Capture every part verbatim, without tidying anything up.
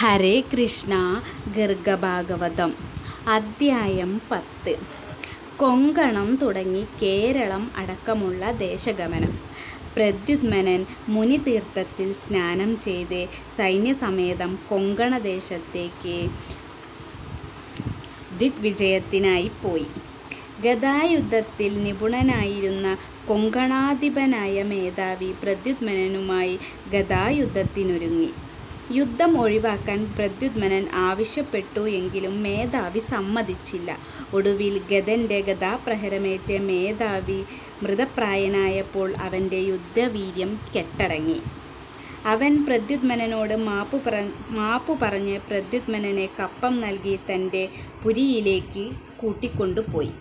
ഹരേ കൃഷ്ണ. ഗർഗഭാഗവതം അദ്ധ്യായം പത്ത്. കൊങ്കണം തുടങ്ങി കേരളം അടക്കമുള്ള ദേശഗമനം. പ്രദ്യുമ്നൻ മുനിതീർത്ഥത്തിൽ സ്നാനം ചെയ്ത് സൈന്യസമേതം കൊങ്കണദേശത്തേക്ക് ദിഗ്വിജയത്തിനായി പോയി. ഗദായുദ്ധത്തിൽ നിപുണനായിരുന്ന കൊങ്കണാധിപനായ മേധാവി പ്രദ്യുമ്നനുമായി ഗദായുദ്ധത്തിനൊരുങ്ങി. യുദ്ധം ഒഴിവാക്കാൻ പ്രദ്യുമ്നൻ ആവശ്യപ്പെട്ടു എങ്കിലും മേധാവി സമ്മതിച്ചില്ല. ഒടുവിൽ ഗദന്റെ ഗദാപ്രഹരമേറ്റ് മേധാവി മൃതപ്രായനായപ്പോൾ അവൻ്റെ യുദ്ധവീര്യം കെട്ടടങ്ങി. അവൻ പ്രദ്യുമ്നനോട് മാപ്പു പറ മാപ്പു പറഞ്ഞ് പ്രദ്യുമ്നനെ കപ്പം നൽകി തൻ്റെ പുരിയിലേക്ക് കൂട്ടിക്കൊണ്ടുപോയി.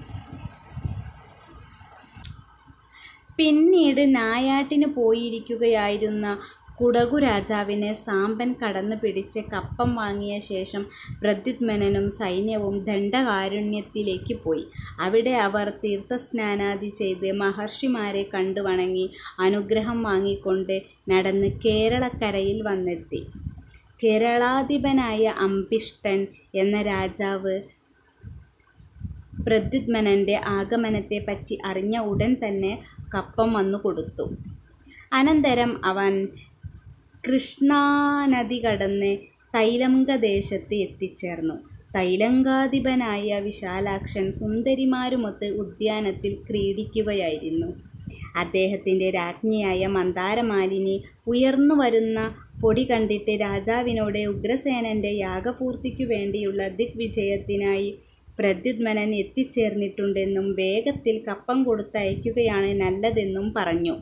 പിന്നീട് നായാട്ടിന് പോയിരിക്കുകയായിരുന്ന കുടകു രാജാവിനെ സാമ്പൻ കടന്നു പിടിച്ച് കപ്പം വാങ്ങിയ ശേഷം പ്രദ്യുമ്നനും സൈന്യവും ദണ്ഡകാരണ്യത്തിലേക്ക് പോയി. അവിടെ അവർ തീർത്ഥസ്നാനാദി ചെയ്ത് മഹർഷിമാരെ കണ്ടു വണങ്ങി അനുഗ്രഹം വാങ്ങിക്കൊണ്ട് നടന്ന് കേരളക്കരയിൽ വന്നെത്തി. കേരളാധിപനായ അംബിഷ്ടൻ എന്ന രാജാവ് പ്രദ്യുമ്നൻ്റെ ആഗമനത്തെപ്പറ്റി അറിഞ്ഞ ഉടൻ തന്നെ കപ്പം വന്നു കൊടുത്തു. അനന്തരം അവൻ കൃഷ്ണാനദി കടന്ന് തൈലംഗദേശത്ത് എത്തിച്ചേർന്നു. തൈലങ്കാധിപനായ വിശാലാക്ഷൻ സുന്ദരിമാരുമൊത്ത് ഉദ്യാനത്തിൽ ക്രീഡിക്കുകയായിരുന്നു. അദ്ദേഹത്തിൻ്റെ രാജ്ഞിയായ മന്ദാരമാലിനി ഉയർന്നു വരുന്ന പൊടി കണ്ടിട്ട് രാജാവിനോട് ഉഗ്രസേനൻ്റെ യാഗപൂർത്തിക്കു വേണ്ടിയുള്ള ദിഗ്വിജയത്തിനായി പ്രദ്യുമ്നൻ എത്തിച്ചേർന്നിട്ടുണ്ടെന്നും വേഗത്തിൽ കപ്പം കൊടുത്തയക്കുകയാണ് നല്ലതെന്നും പറഞ്ഞു.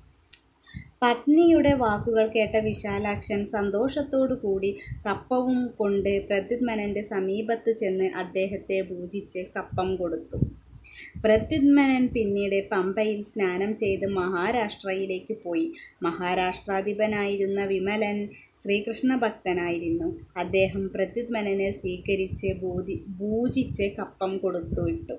പത്നിയുടെ വാക്കുകൾ കേട്ട വിശാലാക്ഷൻ സന്തോഷത്തോടു കൂടി കപ്പവും കൊണ്ട് പ്രദ്യുമ്നൻ്റെ സമീപത്തു ചെന്ന് അദ്ദേഹത്തെ പൂജിച്ച് കപ്പം കൊടുത്തു. പ്രദ്യുമ്നൻ പിന്നീട് പമ്പയിൽ സ്നാനം ചെയ്ത് മഹാരാഷ്ട്രയിലേക്ക് പോയി. മഹാരാഷ്ട്രാധിപനായിരുന്ന വിമലൻ ശ്രീകൃഷ്ണഭക്തനായിരുന്നു. അദ്ദേഹം പ്രദ്യുമ്നനെ സ്വീകരിച്ച് പൂജി പൂജിച്ച് കപ്പം കൊടുത്തുവിട്ടു.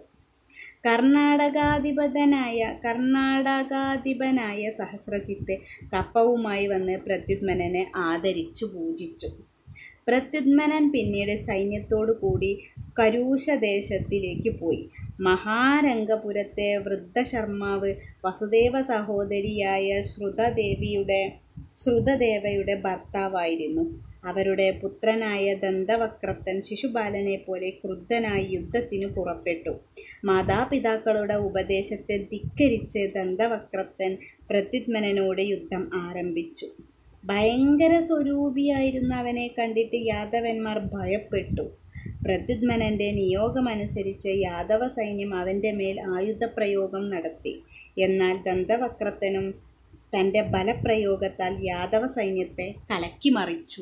കർണാടകാധിപനായ കർണാടകാധിപനായ സഹസ്രജിത്ത് കപ്പവുമായി വന്ന് പ്രദ്യുമ്നനെ ആദരിച്ചു പൂജിച്ചു. പ്രദ്യുമ്നൻ പിന്നീട് സൈന്യത്തോടു കൂടി കരൂഷദേശത്തിലേക്ക് പോയി. മഹാരംഗപുരത്തെ വൃദ്ധശർമാവ് വസുദേവ സഹോദരിയായ ശ്രുതദേവിയുടെ ശ്രുതദേവയുടെ ഭർത്താവായിരുന്നു. അവരുടെ പുത്രനായ ദന്തവക്രത്തൻ ശിശുപാലനെപ്പോലെ ക്രുദ്ധനായി യുദ്ധത്തിനു പുറപ്പെട്ടു. മാതാപിതാക്കളുടെ ഉപദേശത്തെ ധിക്കരിച്ച് ദന്തവക്രത്തൻ പ്രദ്യുമ്നനോട് യുദ്ധം ആരംഭിച്ചു. ഭയങ്കര സ്വരൂപിയായിരുന്ന അവനെ കണ്ടിട്ട് യാദവന്മാർ ഭയപ്പെട്ടു. പ്രദ്യുമ്നൻ്റെ നിയോഗമനുസരിച്ച് യാദവ സൈന്യം അവൻ്റെ മേൽ ആയുധപ്രയോഗം നടത്തി. എന്നാൽ ദന്തവക്രത്തനും തൻ്റെ ബലപ്രയോഗത്താൽ യാദവ സൈന്യത്തെ കലക്കിമറിച്ചു.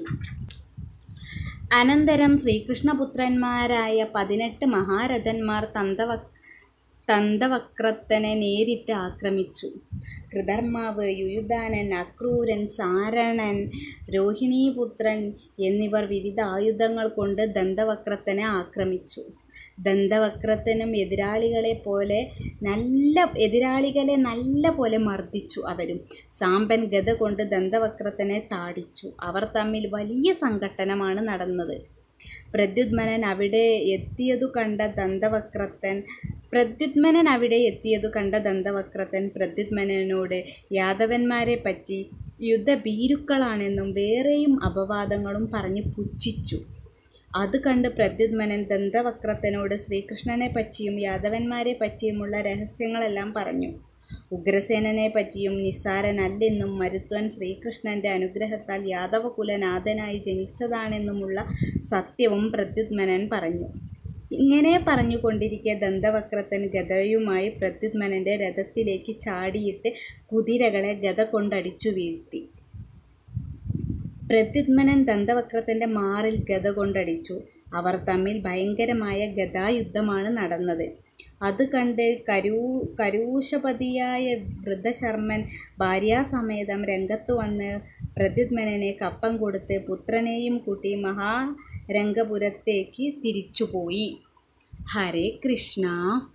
അനന്തരം ശ്രീകൃഷ്ണപുത്രന്മാരായ പതിനെട്ട് മഹാരഥന്മാർ ദന്തവ ദന്തവക്രത്തനെ നേരിട്ട് ആക്രമിച്ചു. കൃതർമാവ്, യുയുധാനൻ, അക്രൂരൻ, സാരണൻ, രോഹിണീപുത്രൻ എന്നിവർ വിവിധ ആയുധങ്ങൾ കൊണ്ട് ദന്തവക്രത്തനെ ആക്രമിച്ചു. ദന്തവക്രത്തനും എതിരാളികളെ പോലെ നല്ല എതിരാളികളെ നല്ല പോലെ മർദ്ദിച്ചു. അവരും സാമ്പൻ ഗദ കൊണ്ട് ദന്തവക്രത്തനെ താടിച്ചു. അവർ തമ്മിൽ വലിയ സംഘട്ടനമാണ് നടന്നത്. പ്രദ്യുമ്നൻ അവിടെ എത്തിയതു കണ്ട ദന്തവക്രത്തൻ പ്രദ്യുമ്നൻ അവിടെ എത്തിയതു കണ്ട ദന്തവക്രത്തൻ പ്രദ്യുമ്നനോട് യാദവന്മാരെ പറ്റി യുദ്ധഭീരുക്കളാണെന്നും വേറെയും അപവാദങ്ങളും പറഞ്ഞ് പുച്ഛിച്ചു. അത് കണ്ട് പ്രദ്യുമ്നൻ ദന്തവക്രത്തനോട് ശ്രീകൃഷ്ണനെ പറ്റിയും യാദവന്മാരെ പറ്റിയുമുള്ള രഹസ്യങ്ങളെല്ലാം പറഞ്ഞു. ഉഗ്രസേനനെ പറ്റിയും നിസ്സാരനല്ലെന്നും മരുത്വൻ ശ്രീകൃഷ്ണൻ്റെ അനുഗ്രഹത്താൽ യാദവകുലനാഥനായി ജനിച്ചതാണെന്നുമുള്ള സത്യവും പ്രദ്യുമ്നൻ പറഞ്ഞു. ഇങ്ങനെ പറഞ്ഞുകൊണ്ടിരിക്കെ ദന്തവക്രത്തൻ ഗദയുമായി പ്രദ്യുമ്നൻ്റെ രഥത്തിലേക്ക് ചാടിയിട്ട് കുതിരകളെ ഗദ കൊണ്ടടിച്ചു വീഴ്ത്തി. പ്രദ്യുമ്നൻ ദന്തവക്രത്തൻ്റെ മാറിൽ ഗദ കൊണ്ടടിച്ചു. അവർ തമ്മിൽ ഭയങ്കരമായ ഗദായുദ്ധമാണ് നടന്നത്. അത് കണ്ട് കരൂ കരൂഷപതിയായ വൃദ്ധശർമ്മൻ ഭാര്യാസമേതം രംഗത്തു വന്ന് പ്രദ്യുമ്നനെ കപ്പം കൊടുത്ത് പുത്രനെയും കൂട്ടി മഹാരംഗപുരത്തേക്ക് തിരിച്ചുപോയി. ഹരേ കൃഷ്ണ.